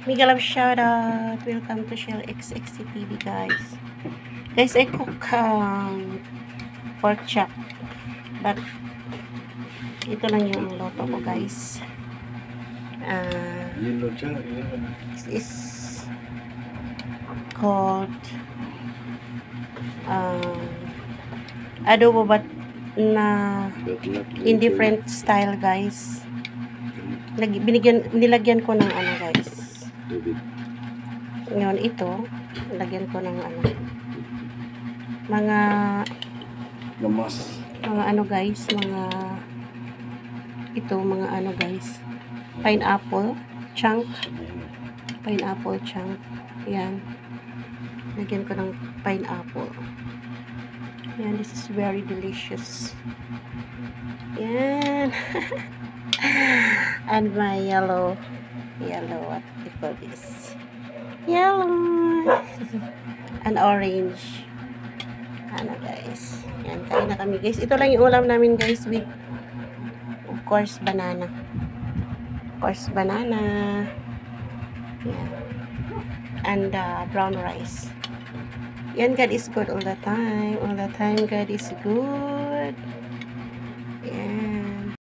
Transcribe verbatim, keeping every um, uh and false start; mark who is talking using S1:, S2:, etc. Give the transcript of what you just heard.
S1: Mega love shoutout. Welcome to Shell X X C T V, guys. Guys, I cook um, pork chop. But, ito lang yung loto ko, guys. Uh, this is called um, adobo, but na in different style, guys. Lag, binigyan, nilagyan ko ng ano, guys. Ngayon, ito, lagyan ko ng ano, mga
S2: gamas.
S1: Mga ano, guys, mga ito, mga ano, guys, pineapple chunk. Pineapple chunk. Yan. Lagyan ko ng pineapple. Yan, this is very delicious. Yan. And my yellow, yellow, what do you call this? Yellow. And orange. Ano, guys. Yan, kain na kami, guys. Ito lang yung ulam namin, guys, with, of course, banana. Of course, banana. Yan. And uh, brown rice. Yan, God is good all the time. All the time, God is good. Yan.